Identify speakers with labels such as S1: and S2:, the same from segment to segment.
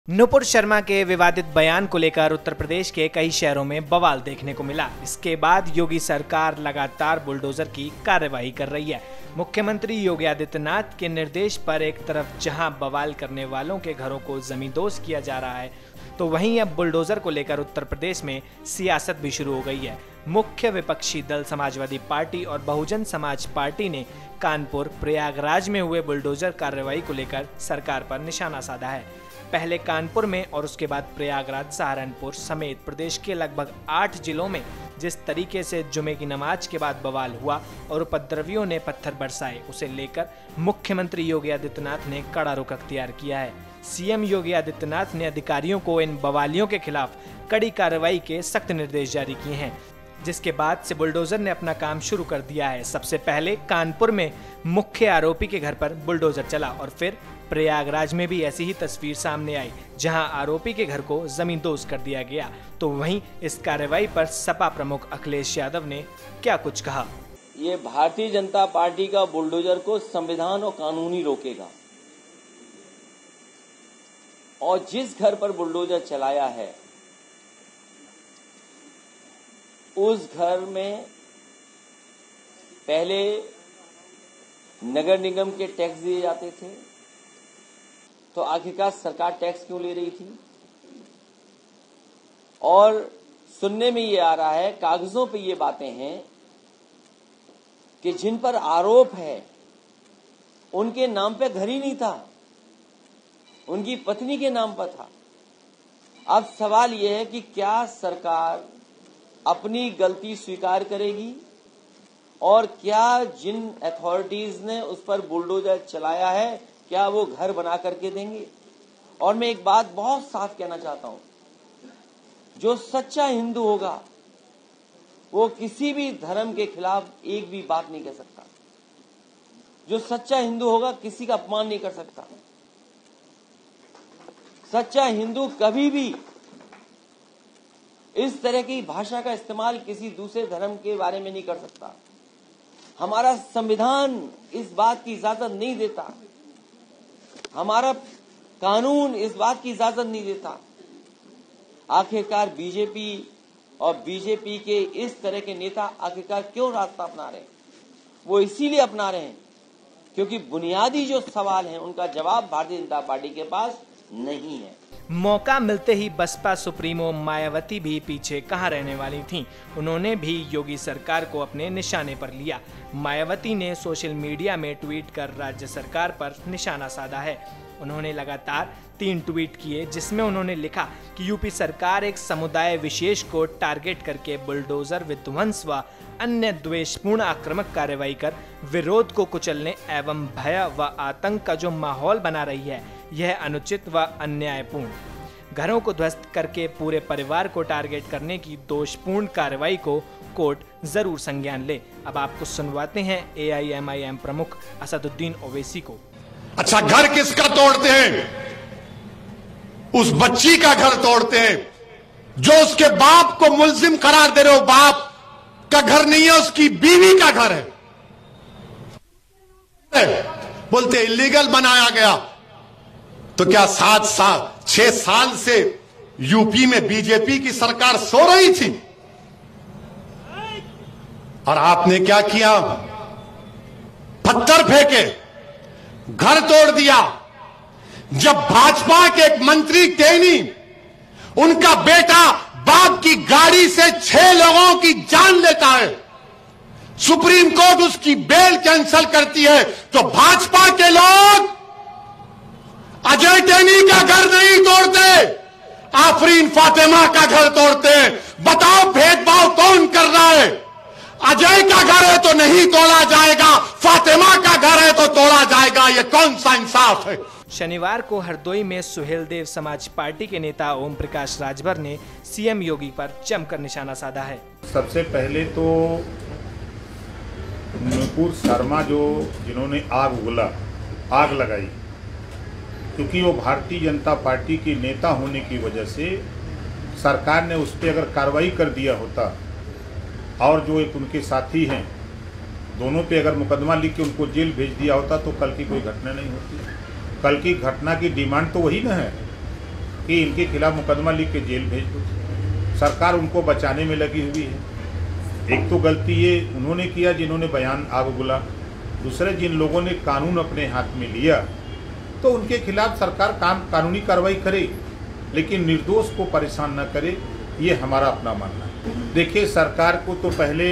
S1: नुपुर शर्मा के विवादित बयान को लेकर उत्तर प्रदेश के कई शहरों में बवाल देखने को मिला। इसके बाद योगी सरकार लगातार बुलडोजर की कार्रवाई कर रही है। मुख्यमंत्री योगी आदित्यनाथ के निर्देश पर एक तरफ जहां बवाल करने वालों के घरों को जमींदोज किया जा रहा है, तो वहीं अब बुलडोजर को लेकर उत्तर प्रदेश में सियासत भी शुरू हो गई है। मुख्य विपक्षी दल समाजवादी पार्टी और बहुजन समाज पार्टी ने कानपुर प्रयागराज में हुए बुलडोजर कार्रवाई को लेकर सरकार पर निशाना साधा है। पहले कानपुर में और उसके बाद प्रयागराज, सहारनपुर समेत प्रदेश के लगभग 8 जिलों में जिस तरीके से जुमे की नमाज के बाद बवाल हुआ और उपद्रवियों ने पत्थर बरसाए, उसे लेकर मुख्यमंत्री योगी आदित्यनाथ ने कड़ा रुख अख्तियार किया है। सीएम योगी आदित्यनाथ ने अधिकारियों को इन बवालियों के खिलाफ कड़ी कार्रवाई के सख्त निर्देश जारी किए हैं, जिसके बाद से बुलडोजर ने अपना काम शुरू कर दिया है। सबसे पहले कानपुर में मुख्य आरोपी के घर पर बुलडोजर चला और फिर प्रयागराज में भी ऐसी ही तस्वीर सामने आई, जहां आरोपी के घर को जमींदोज कर दिया गया। तो वहीं इस कार्रवाई पर सपा प्रमुख अखिलेश यादव ने क्या कुछ कहा।
S2: ये भारतीय जनता पार्टी का बुलडोजर को संविधान और कानूनी रोकेगा, और जिस घर पर बुलडोजर चलाया है उस घर में पहले नगर निगम के टैक्स दिए जाते थे, तो आखिरकार सरकार टैक्स क्यों ले रही थी? और सुनने में ये आ रहा है, कागजों पे ये बातें हैं कि जिन पर आरोप है उनके नाम पे घर ही नहीं था, उनकी पत्नी के नाम पर था। अब सवाल ये है कि क्या सरकार अपनी गलती स्वीकार करेगी और क्या जिन अथॉरिटीज ने उस पर बुलडोजर चलाया है, क्या वो घर बना करके देंगे? और मैं एक बात बहुत साफ कहना चाहता हूं, जो सच्चा हिंदू होगा वो किसी भी धर्म के खिलाफ एक भी बात नहीं कह सकता। जो सच्चा हिंदू होगा किसी का अपमान नहीं कर सकता। सच्चा हिंदू कभी भी इस तरह की भाषा का इस्तेमाल किसी दूसरे धर्म के बारे में नहीं कर सकता। हमारा संविधान इस बात की इजाजत नहीं देता, हमारा कानून इस बात की इजाजत नहीं देता। आखिरकार बीजेपी और बीजेपी के इस तरह के नेता आखिरकार क्यों रास्ता अपना रहे हैं? वो इसीलिए अपना रहे हैं क्योंकि बुनियादी जो सवाल हैं उनका जवाब भारतीय जनता पार्टी के पास नहीं है।
S1: मौका मिलते ही बसपा सुप्रीमो मायावती भी पीछे कहां रहने वाली थीं। उन्होंने भी योगी सरकार को अपने निशाने पर लिया। मायावती ने सोशल मीडिया में ट्वीट कर राज्य सरकार पर निशाना साधा है। उन्होंने लगातार 3 ट्वीट किए, जिसमें उन्होंने लिखा कि यूपी सरकार एक समुदाय विशेष को टारगेट करके बुलडोजर, विध्वंस व अन्य द्वेषपूर्ण आक्रामक कार्रवाई कर विरोध को कुचलने एवं भय व आतंक का जो माहौल बना रही है, यह अनुचित व अन्यायपूर्ण। घरों को ध्वस्त करके पूरे परिवार को टारगेट करने की दोषपूर्ण कार्रवाई को कोर्ट जरूर संज्ञान ले। अब आपको सुनवाते हैं AIMIM प्रमुख असदुद्दीन ओवैसी को।
S3: अच्छा, घर किसका तोड़ते हैं? उस बच्ची का घर तोड़ते हैं जो उसके बाप को मुल्जिम करार दे रहे हो। बाप का घर नहीं है, उसकी बीवी का घर है। बोलते इलीगल बनाया गया। तो क्या 6 साल से यूपी में बीजेपी की सरकार सो रही थी? और आपने क्या किया? पत्थर फेंके, घर तोड़ दिया। जब भाजपा के एक मंत्री टेनी, उनका बेटा बाप की गाड़ी से 6 लोगों की जान लेता है, सुप्रीम कोर्ट उसकी बेल कैंसिल करती है, तो भाजपा के लोग अजय टेनी का घर नहीं तोड़ते, आफरीन फातिमा का घर तोड़ते हैं। बताओ भेदभाव कौन कर रहा है? अजय का घर है तो नहीं तोड़ा जाएगा, फातिमा का घर है तो तोड़ा जाएगा। ये कौन सा इंसाफ है?
S1: शनिवार को हरदोई में सुहेलदेव समाज पार्टी के नेता ओम प्रकाश राजभर ने सीएम योगी पर जमकर निशाना साधा है।
S4: सबसे पहले तो नुपुर शर्मा जिन्होंने आग लगाई, क्योंकि वो भारतीय जनता पार्टी के नेता होने की वजह से सरकार ने उस पर अगर कार्रवाई कर दिया होता और जो एक उनके साथी हैं दोनों पे अगर मुकदमा लिख के उनको जेल भेज दिया होता तो कल की कोई घटना नहीं होती। कल की घटना की डिमांड तो वही ना है। कि इनके खिलाफ मुकदमा लिख के जेल भेज दो। सरकार उनको बचाने में लगी हुई है। एक तो गलती ये उन्होंने किया जिन्होंने बयान आग उगला, दूसरे जिन लोगों ने कानून अपने हाथ में लिया तो उनके खिलाफ सरकार कानूनी कार्रवाई करे, लेकिन निर्दोष को परेशान न करे, ये हमारा अपना मानना है। देखिए, सरकार को तो पहले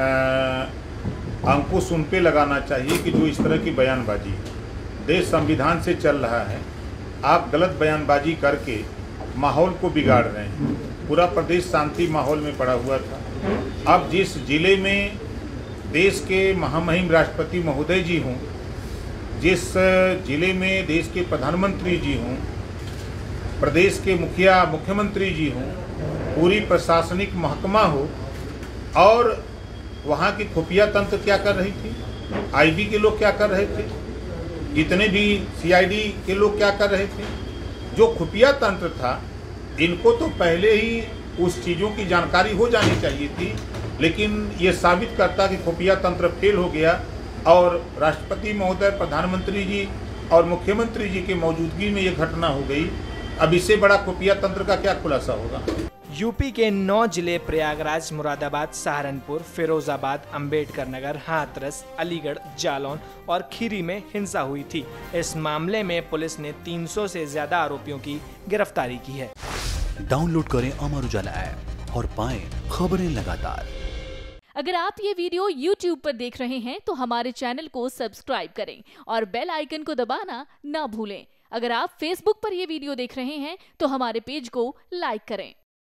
S4: अंकुश उन पे लगाना चाहिए कि जो इस तरह की बयानबाजी, देश संविधान से चल रहा है, आप गलत बयानबाजी करके माहौल को बिगाड़ रहे हैं। पूरा प्रदेश शांति माहौल में पड़ा हुआ था। अब जिस जिले में देश के महामहिम राष्ट्रपति महोदय जी हों, जिस जिले में देश के प्रधानमंत्री जी हों, प्रदेश के मुख्यमंत्री जी हों, पूरी प्रशासनिक महकमा हो, और वहाँ की खुफिया तंत्र क्या कर रही थी, आईबी के लोग क्या कर रहे थे, जितने भी सीआईडी के लोग क्या कर रहे थे, जो खुफिया तंत्र था, इनको तो पहले ही उस चीज़ों की जानकारी हो जानी चाहिए थी। लेकिन ये साबित करता कि खुफिया तंत्र फेल हो गया और राष्ट्रपति महोदय, प्रधानमंत्री जी और मुख्यमंत्री जी की मौजूदगी में ये घटना हो गई। अब इससे बड़ा खुफिया तंत्र का क्या खुलासा होगा।
S1: यूपी के 9 जिले प्रयागराज, मुरादाबाद, सहारनपुर, फिरोजाबाद, अंबेडकर नगर, हाथरस, अलीगढ़, जालौन और खीरी में हिंसा हुई थी। इस मामले में पुलिस ने 300 से ज्यादा आरोपियों की गिरफ्तारी की है।
S5: डाउनलोड करें अमर उजाला ऐप और पाएं खबरें लगातार।
S6: अगर आप ये वीडियो YouTube पर देख रहे हैं तो हमारे चैनल को सब्सक्राइब करें और बेल आइकन को दबाना ना भूलें। अगर आप Facebook पर ये वीडियो देख रहे हैं तो हमारे पेज को लाइक करें।